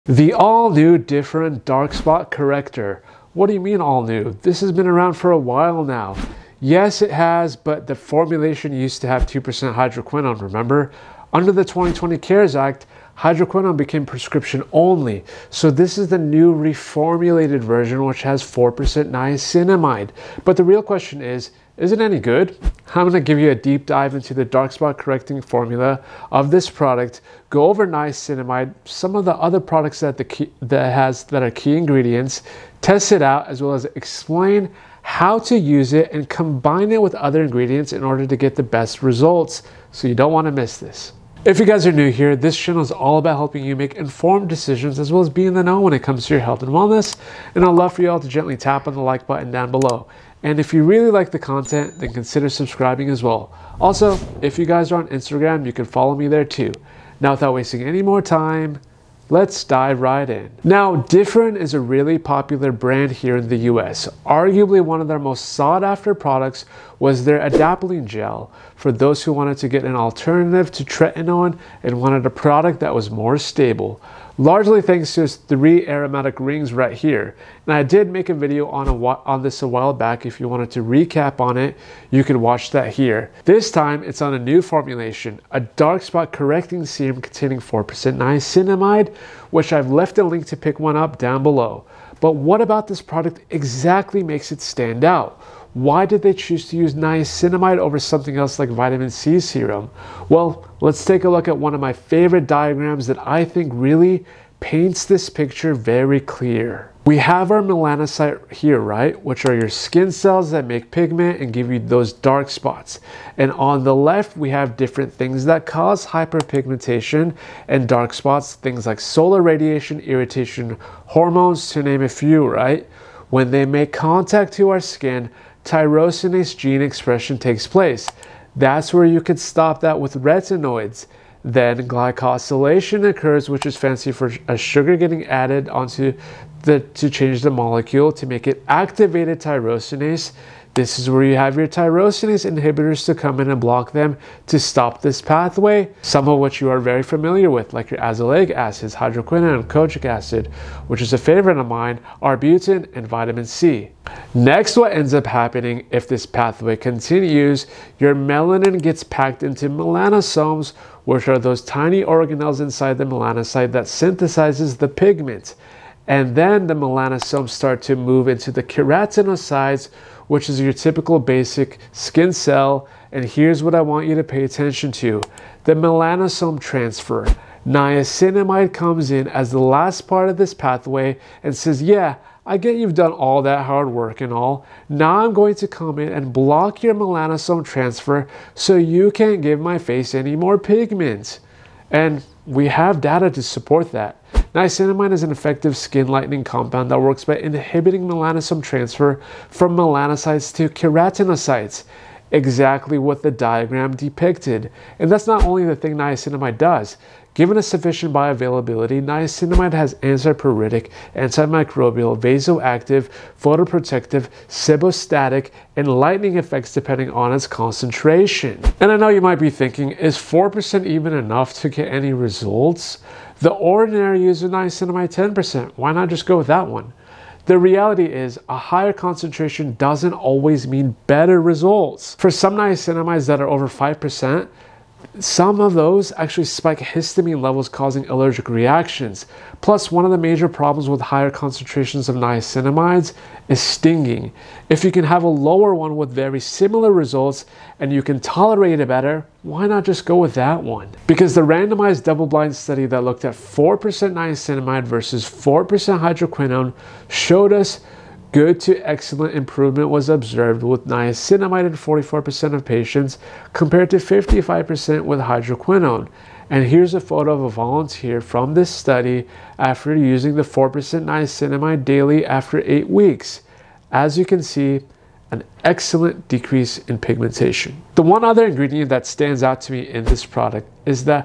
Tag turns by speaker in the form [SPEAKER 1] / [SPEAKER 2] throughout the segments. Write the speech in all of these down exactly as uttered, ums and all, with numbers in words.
[SPEAKER 1] The all-new different dark spot corrector. What do you mean all new? This has been around for a while now. Yes, it has, but the formulation used to have two percent hydroquinone, remember? Under the twenty twenty CARES Act, hydroquinone became prescription only. So this is the new reformulated version which has four percent niacinamide. But the real question is, is it any good? I'm going to give you a deep dive into the dark spot correcting formula of this product, go over niacinamide, some of the other products that the key, that has that are key ingredients, test it out, as well as explain how to use it and combine it with other ingredients in order to get the best results. So you don't want to miss this. If you guys are new here, this channel is all about helping you make informed decisions as well as be in the know when it comes to your health and wellness. And I'd love for you all to gently tap on the like button down below. And if you really like the content, then consider subscribing as well. Also, if you guys are on Instagram, you can follow me there too. Now, without wasting any more time, let's dive right in. Now, Differin is a really popular brand here in the U S. Arguably one of their most sought after products was their adapalene gel for those who wanted to get an alternative to tretinoin and wanted a product that was more stable. Largely thanks to its three aromatic rings right here. And I did make a video on, a, on this a while back. If you wanted to recap on it, you can watch that here. This time it's on a new formulation, a dark spot correcting serum containing four percent niacinamide, which I've left a link to pick one up down below. But what about this product exactly makes it stand out? Why did they choose to use niacinamide over something else like vitamin C serum? Well, let's take a look at one of my favorite diagrams that I think really paints this picture very clear. We have our melanocyte here, right? Which are your skin cells that make pigment and give you those dark spots. And on the left, we have different things that cause hyperpigmentation and dark spots, things like solar radiation, irritation, hormones, to name a few, right? When they make contact to our skin, tyrosinase gene expression takes place. That's where you could stop that with retinoids. Then glycosylation occurs, which is fancy for a sugar getting added onto the to change the molecule to make it activated tyrosinase. This is where you have your tyrosinase inhibitors to come in and block them to stop this pathway, some of which you are very familiar with, like your azelaic acids, hydroquinone, and kojic acid, which is a favorite of mine, arbutin, and vitamin C. Next, what ends up happening if this pathway continues, your melanin gets packed into melanosomes, which are those tiny organelles inside the melanocyte that synthesizes the pigment. And then the melanosomes start to move into the keratinocytes, which is your typical basic skin cell. And here's what I want you to pay attention to. The melanosome transfer. Niacinamide comes in as the last part of this pathway and says, yeah, I get you've done all that hard work and all. Now I'm going to come in and block your melanosome transfer so you can't give my face any more pigment. And we have data to support that. Niacinamide is an effective skin lightening compound that works by inhibiting melanosome transfer from melanocytes to keratinocytes, exactly what the diagram depicted. And that's not only the thing niacinamide does. Given a sufficient bioavailability, niacinamide has antipruritic, antimicrobial, vasoactive, photoprotective, sebostatic, and lightening effects depending on its concentration. And I know you might be thinking, is four percent even enough to get any results? The ordinary user niacinamide ten percent. Why not just go with that one? The reality is a higher concentration doesn't always mean better results. For some niacinamides that are over five percent, some of those actually spike histamine levels, causing allergic reactions. Plus, one of the major problems with higher concentrations of niacinamides is stinging. If you can have a lower one with very similar results and you can tolerate it better, why not just go with that one? Because the randomized double-blind study that looked at four percent niacinamide versus four percent hydroquinone showed us good to excellent improvement was observed with niacinamide in forty-four percent of patients compared to fifty-five percent with hydroquinone. And here's a photo of a volunteer from this study after using the four percent niacinamide daily after eight weeks. As you can see, an excellent decrease in pigmentation. The one other ingredient that stands out to me in this product is the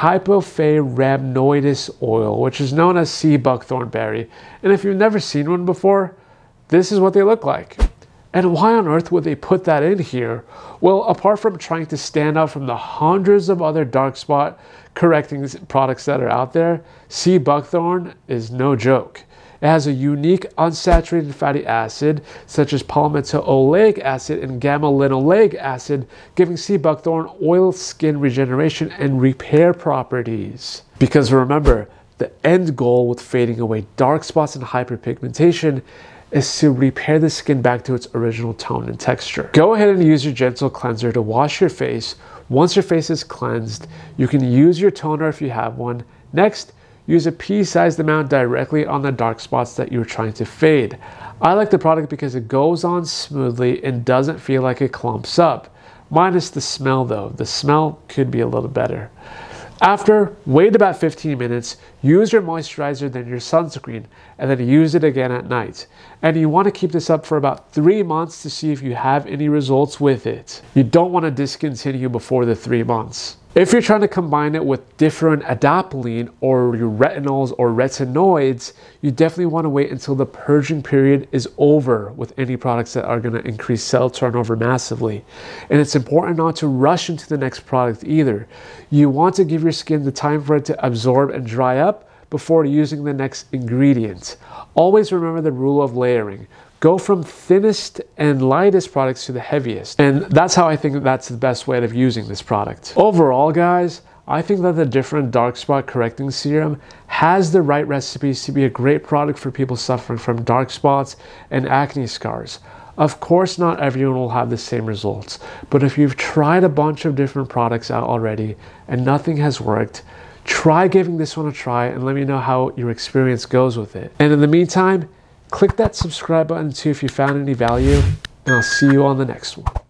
[SPEAKER 1] hypophyraminoidis oil, which is known as sea buckthorn berry. And if you've never seen one before, this is what they look like. And why on earth would they put that in here? Well, apart from trying to stand out from the hundreds of other dark spot correcting products that are out there, sea buckthorn is no joke. It has a unique unsaturated fatty acid such as palmitoleic acid and gamma-linoleic acid, giving sea buckthorn oil skin regeneration and repair properties. Because remember, the end goal with fading away dark spots and hyperpigmentation is to repair the skin back to its original tone and texture. Go ahead and use your gentle cleanser to wash your face. Once your face is cleansed, you can use your toner if you have one. Next, use a pea-sized amount directly on the dark spots that you're trying to fade. I like the product because it goes on smoothly and doesn't feel like it clumps up. Minus the smell though. The smell could be a little better. After, wait about fifteen minutes, use your moisturizer, then your sunscreen, and then use it again at night. And you want to keep this up for about three months to see if you have any results with it. You don't want to discontinue before the three months. If you're trying to combine it with different adapalene or your retinols or retinoids, you definitely want to wait until the purging period is over with any products that are going to increase cell turnover massively. And it's important not to rush into the next product either. You want to give your skin the time for it to absorb and dry up before using the next ingredient. Always remember the rule of layering. Go from thinnest and lightest products to the heaviest. And that's how I think that's the best way of using this product. Overall, guys, I think that the different dark spot correcting serum has the right recipes to be a great product for people suffering from dark spots and acne scars. Of course, not everyone will have the same results, but if you've tried a bunch of different products out already and nothing has worked, try giving this one a try and let me know how your experience goes with it. And in the meantime, click that subscribe button too if you found any value, and I'll see you on the next one.